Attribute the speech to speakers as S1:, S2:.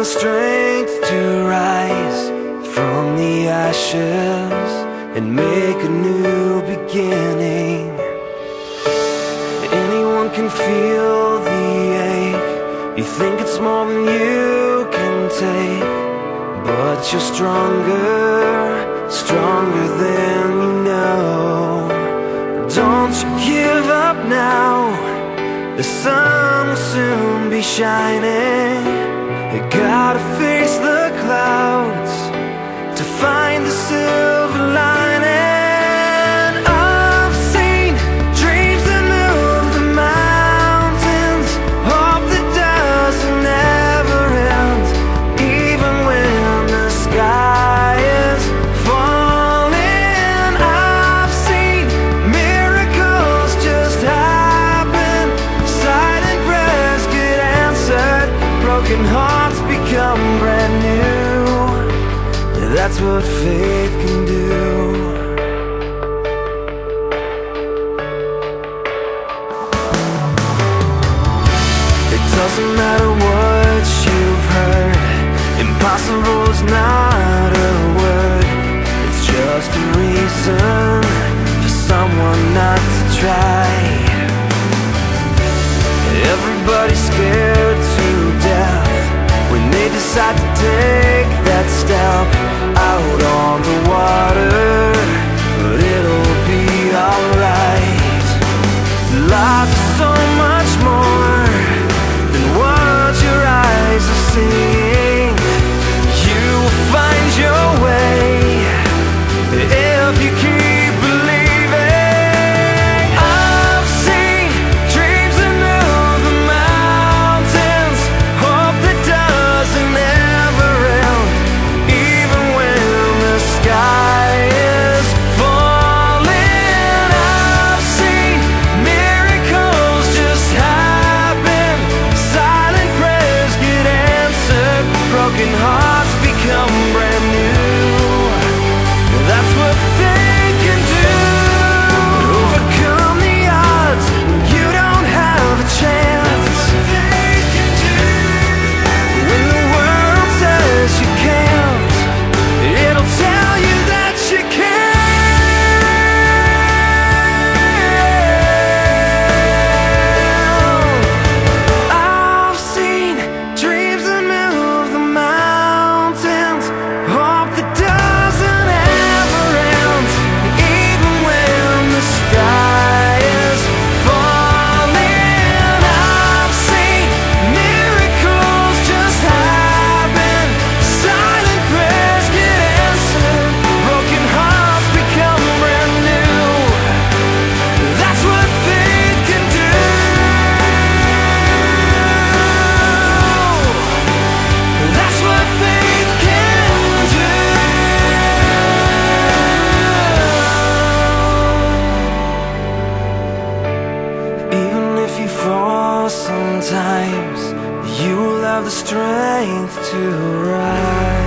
S1: the strength to rise from the ashes and make a new beginning. Anyone can feel the ache. You think it's more than you can take, but you're stronger than you know. Don't you give up now. The sun will soon be shining. You gotta face the clouds to find the silver lining. I've seen dreams that move the mountains, hope that doesn't ever end, even when the sky is falling. I've seen miracles just happen, silent prayers get answered, broken hearts become brand new. That's what faith can do. It doesn't matter what you've heard, impossible is not a word. It's just a reason for someone not to try. Everybody's scared to death when they decide to take that step out on the water, but it'll be alright. Life is so much more than what your eyes are seeing. You will find your way if you keep believing. I've seen dreams that move the mountains, hope that doesn't ever end, even when the sky is falling. I've seen miracles just happen, silent prayers get answered, broken hearts become brand new. That's what faith can do. Overcome the odds when you don't have a chance. That's what faith can do. When the world says you can't, it'll tell you that you can. I've seen dreams that move the mountains, hope that doesn't ever end, even when the sky is falling. I've seen miracles just happen, silent prayers get answered, broken hearts become brand new. That's what faith can do. That's what faith can do. Even if you fall sometimes, you will have the strength to rise.